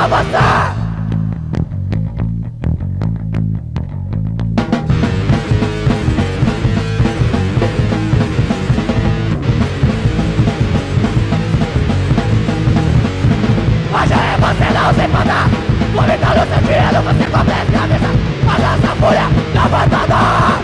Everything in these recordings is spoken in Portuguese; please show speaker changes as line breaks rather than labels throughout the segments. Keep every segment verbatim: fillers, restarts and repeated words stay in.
você. Hoje você não se importa, vomitando seu dinheiro, você compra a cabeça, balança a folha, levantando.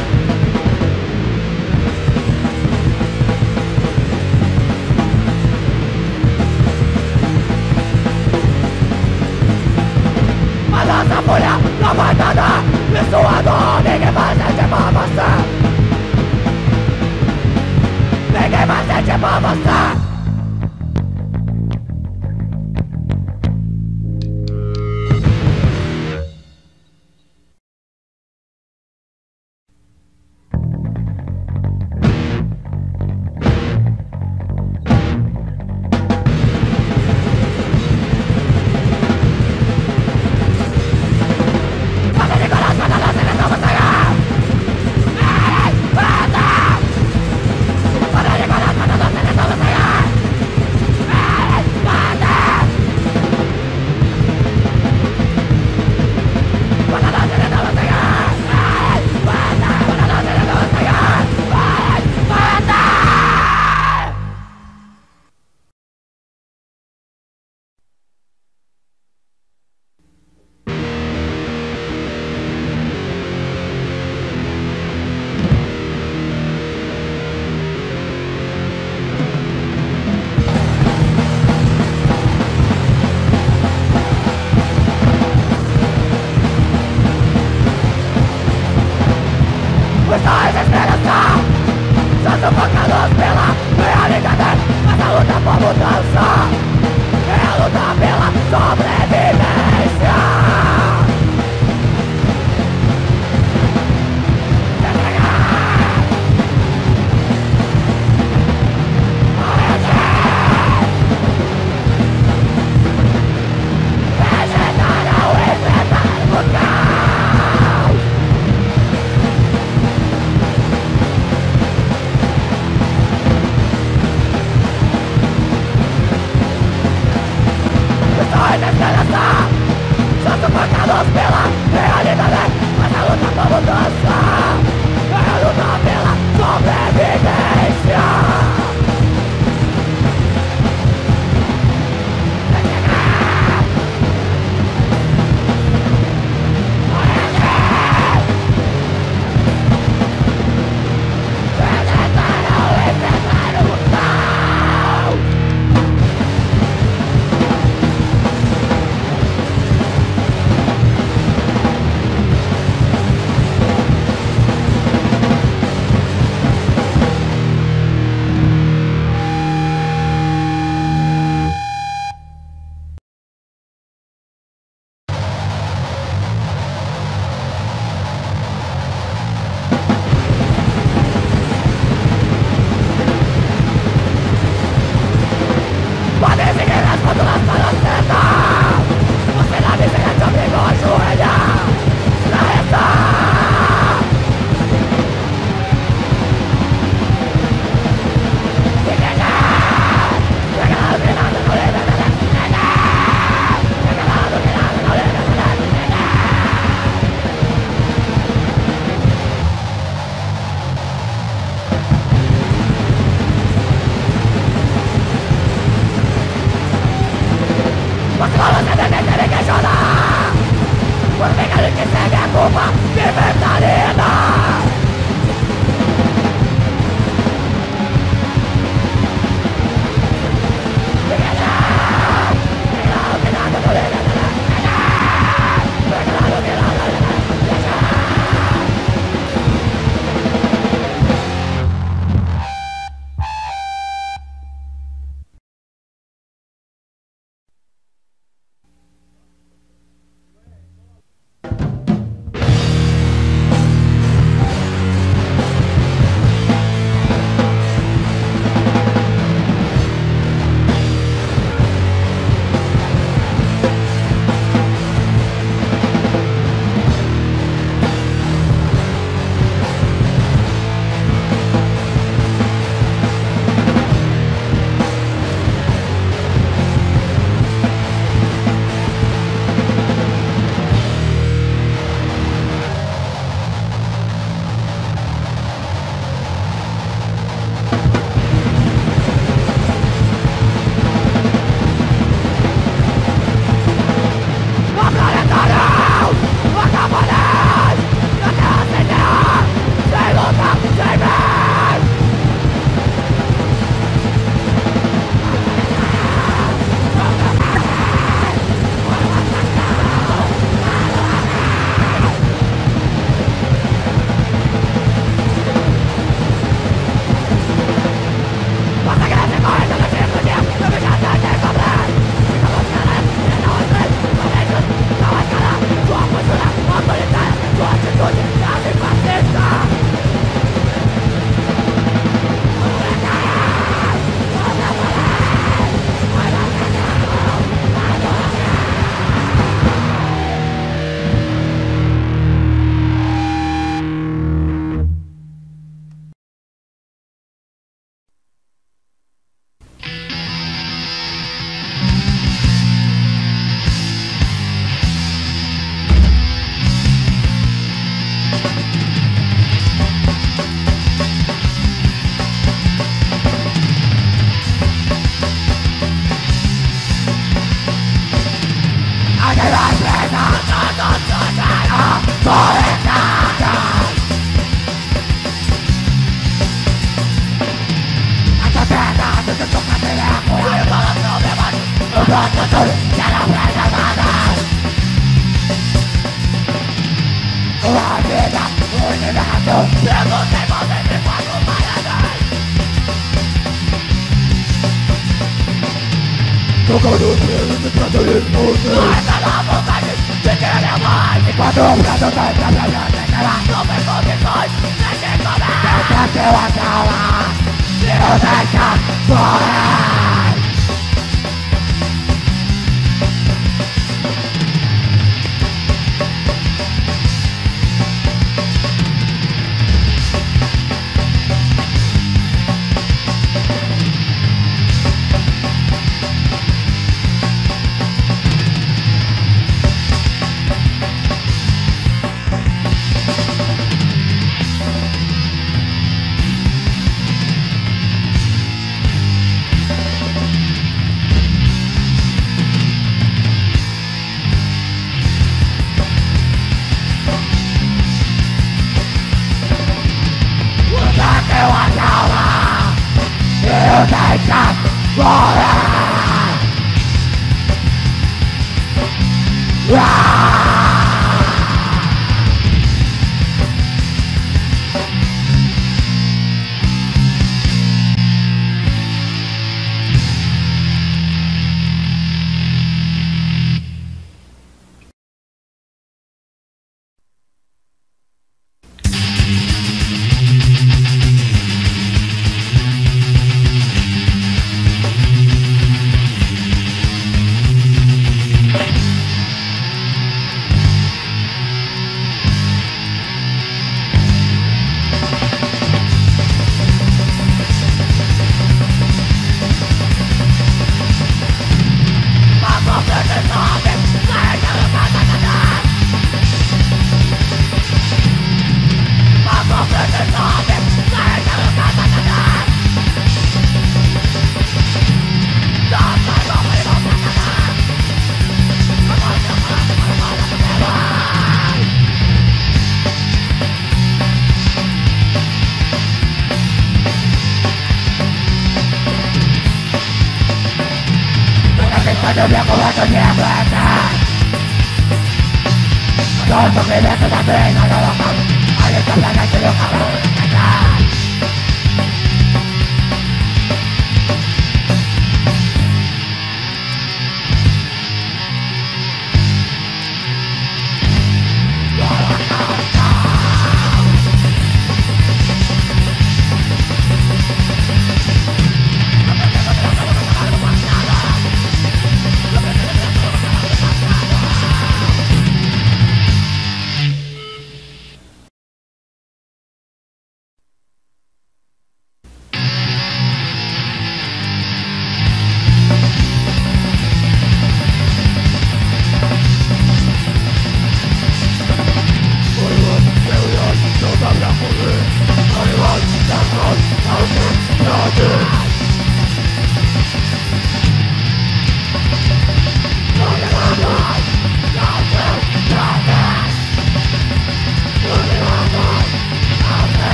Balança a folha, levantando, me suando, ninguém mais sente por você. Ninguém mais sente por você. Essa esperança são sufocados pela realidade. Essa luta por mudança é a luta pela sobrevivência. Vegetar ao enfrentar o caos. Desesperança são sufocados pela realidade. Essa luta por mudança é a luta pela sobrevivência.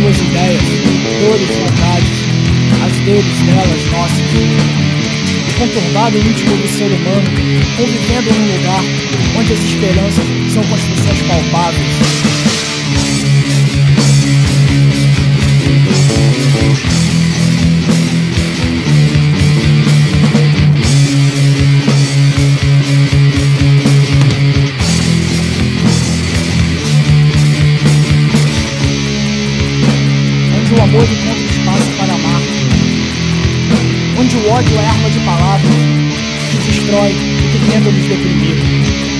suas ideias, dores, vontades, as deles, delas, nossas. O conturbado íntimo do ser humano, convivendo num lugar onde as esperanças são construções palpáveis. O amor encontra espaço para amar, onde o ódio é arma de palavras que destrói e que tenta nos deprimir.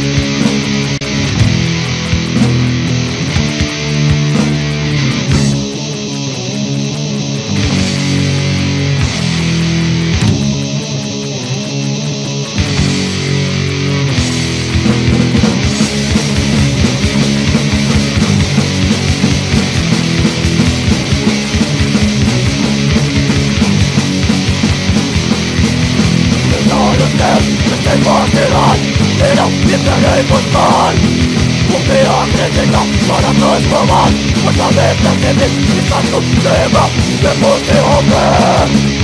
Não me queremos mais. O que acredita para transformar. Mas também perceber que está no tema. Temos que romper.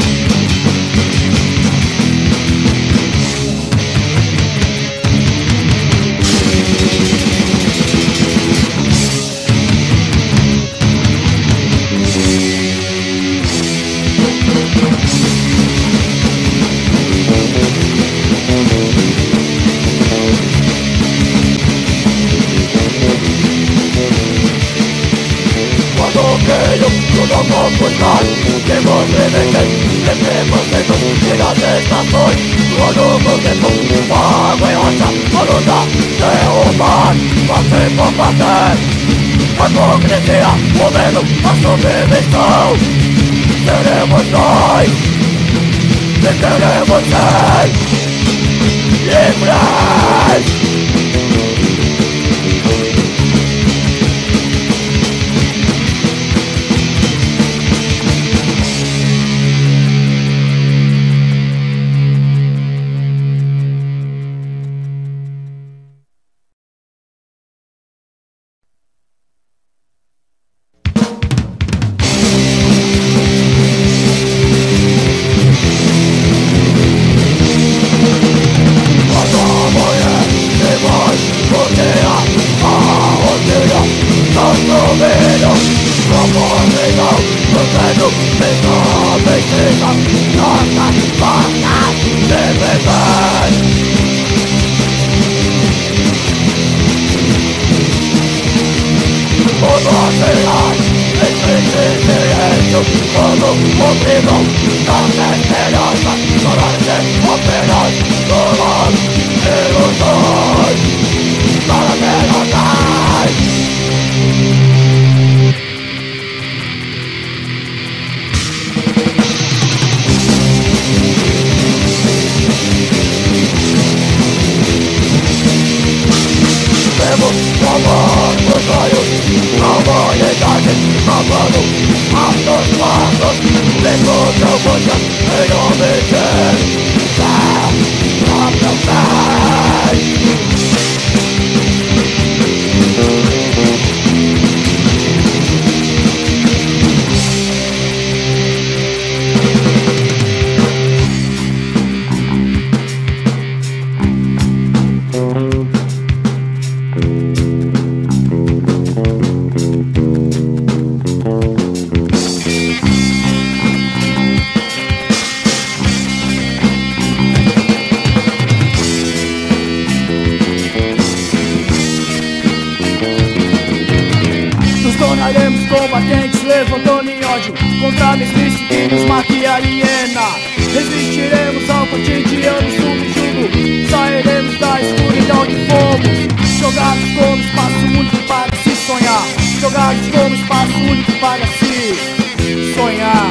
Tudo vou buscar, que você vem, devemos ser e nas estações. Quando você for, água e rocha, a luta derrubar, você combater. A hipocrisia, o medo, a submissão. Seremos nós, e queremos ser livres.
Combatentes levantando em ódio contra a mesmice que nos mata e aliena. Resistiremos ao cotidiano subjugo, sairemos da escuridão de fomos. Jogados como espaço único para se sonhar, jogados como espaço único para se sonhar.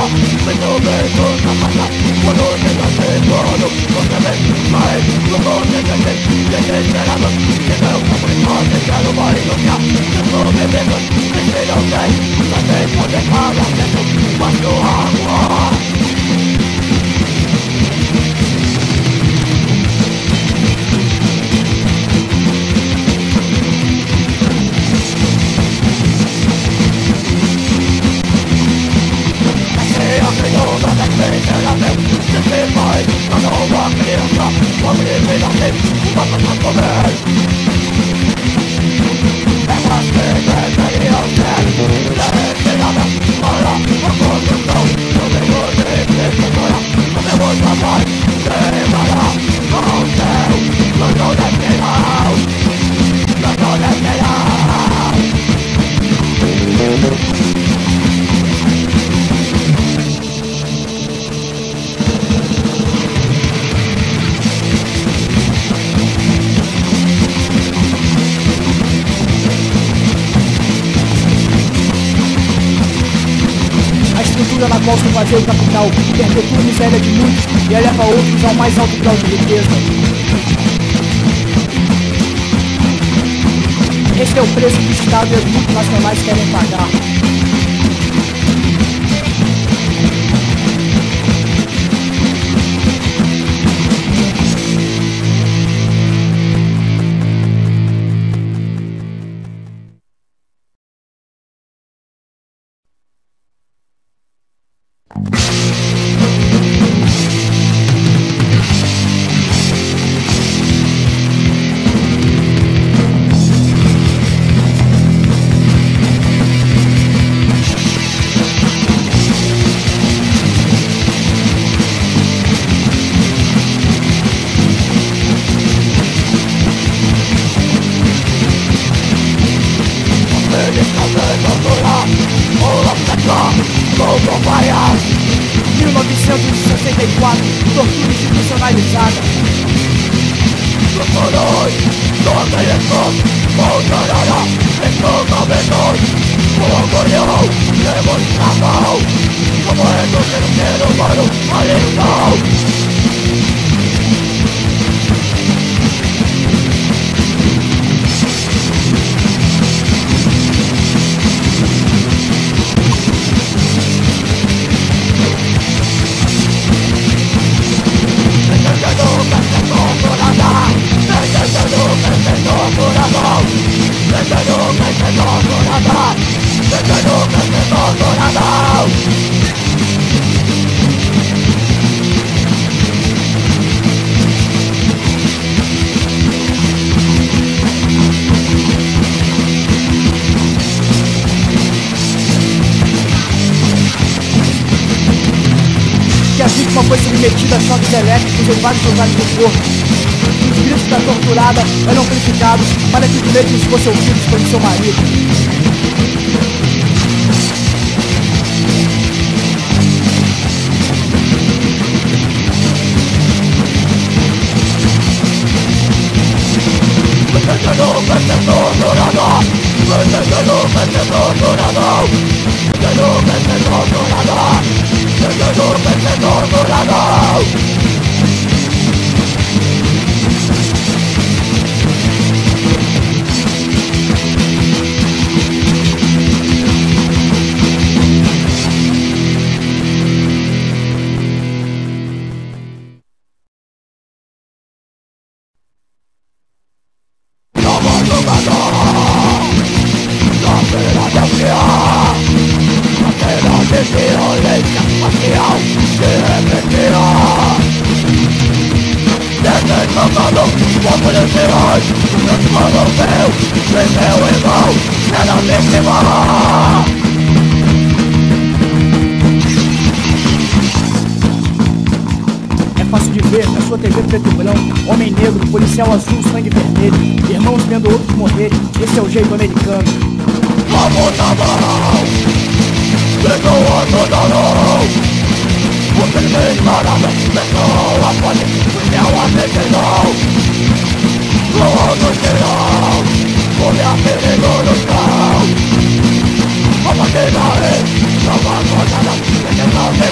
Muito bem, toda passa quando chega chegando. Você vem, mas não pode esquecer. Deixa esperando, chega o campo de morte, quero mais do que há. Eu sou bebendo, deixa não sei. Só tem poder para dentro, mas no água.
Na qual se fazer o capital perpetua a miséria de muitos e eleva outros ao mais alto grau de riqueza. Este é o preço que o Estado e as multinacionais querem pagar. mil novecentos e sessenta e quatro, tortura institucionalizada.
Hoy, donde estos volcará en todo menor. Como demostrado, como estos seres ser humano maligno.
Que a vítima foi submetida a choques elétricos em vários lugares do corpo. Os gritos da torturada eram amplificados para que os mesmos fossem ouvidos por seu marido. É fácil de ver na sua T V preto e branco, homem negro, policial azul, sangue vermelho, irmãos vendo outros morrerem. Esse é o jeito americano.
Vamos na mão, perdoando da mão. Você me parada, pessoa pode, meu amigo não. Todo geral, come a perigo no chão. Vamos a quedar, não vai cortar, não vai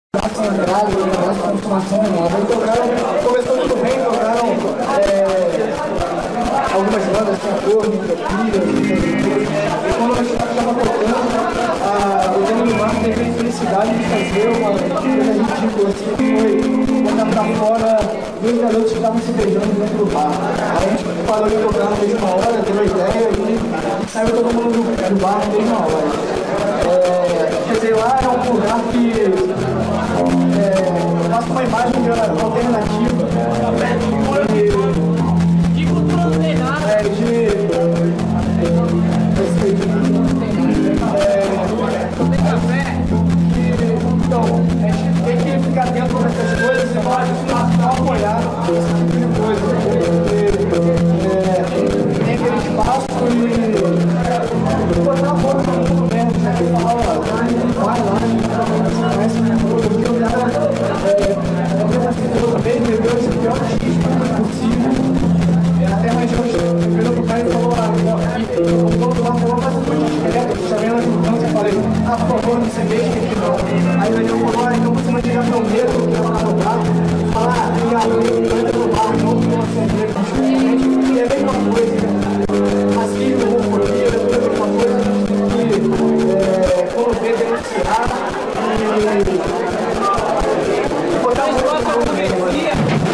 Começou muito bem, tocaram é, algumas bandas assim, Cor, Micropilhas, e quando a gente estava tocando, a, o dono do bar teve a infelicidade de fazer uma coisa ridícula, assim, que foi botar pra fora dois garotos que estavam se beijando dentro do bar. Aí a gente parou de tocar na mesma hora, teve a ideia e saiu todo mundo do, do bar na mesma hora. É, quer dizer, lá é um lugar que é, passa uma imagem alternativa de, é, de, então, a gente tem que ficar atento com essas coisas e pode não apoiar esse tipo de coisa, porque é, tem aquele espaço e botar a boca no mundo mesmo, né? Falar, ó, vai lá, você conhece o mundo, porque o cara é uma pessoa bem, bebeu esse pior disco possível. Até mais hoje, eu virou pro cara e falou, ah, o dono do bar falou, mas eu tô discreto, chamei ela de mudança e falei, ah, por favor, não se mexe aqui não. Aí o Daniel falou, ah, então você não chega tão medo, que ela tá no bar, falar, ah, obrigado, eu entro no bar, não com você mesmo, desculpamente, e é a mesma coisa, racismo, homofobia, tudo a mesma coisa, a gente tem que, é, quando vê, denunciar e botar um pouco de poesia.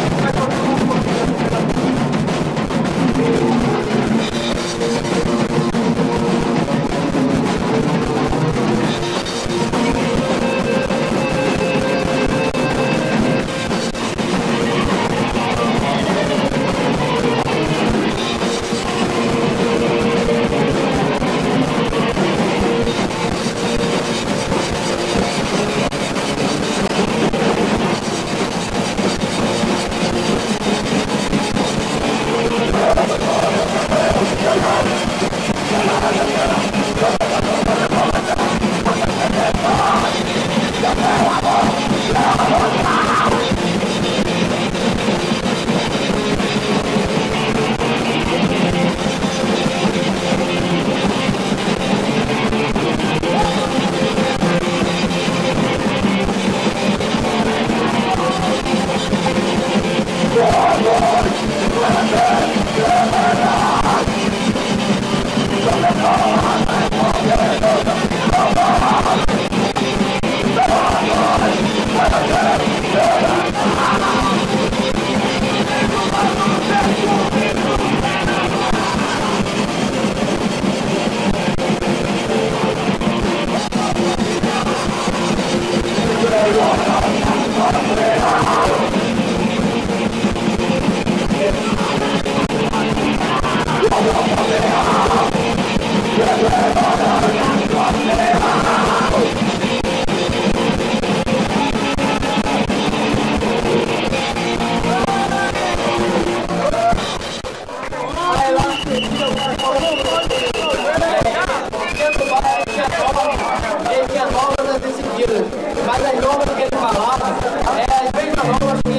Mas as normas que ele falava, é as mesmas normas que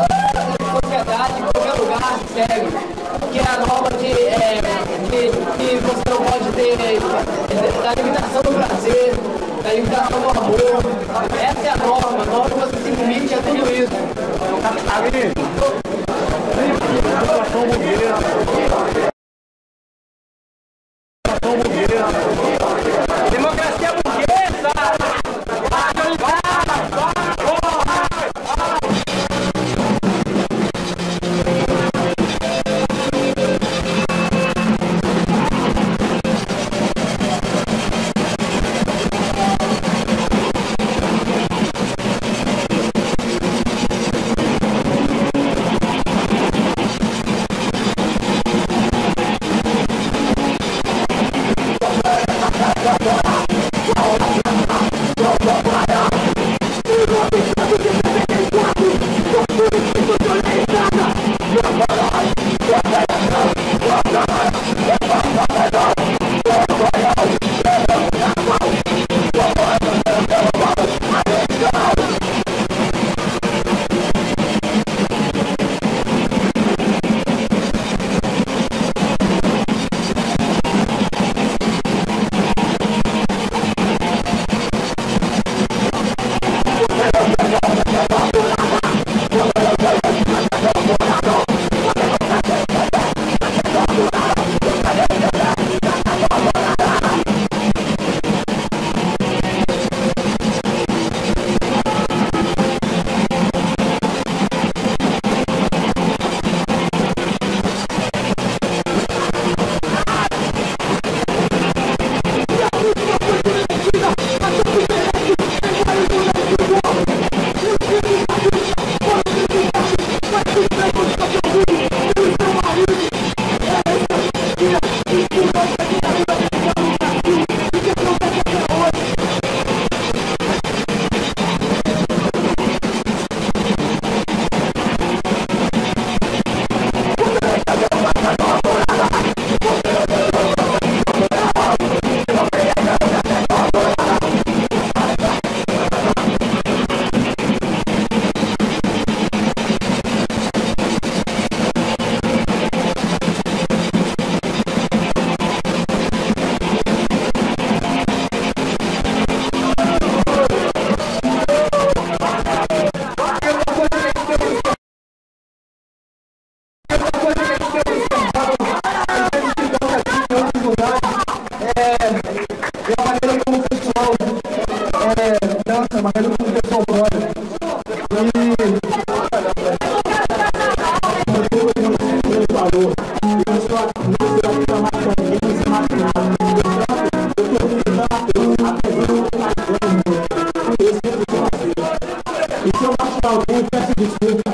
a sociedade, em qualquer lugar, segue. Que é a norma de, é, de que você não pode ter, é, da limitação do prazer, da limitação do amor. Essa é a norma, a norma que você se limite a tudo isso. Democracia burguesa! alguém, peço desculpa.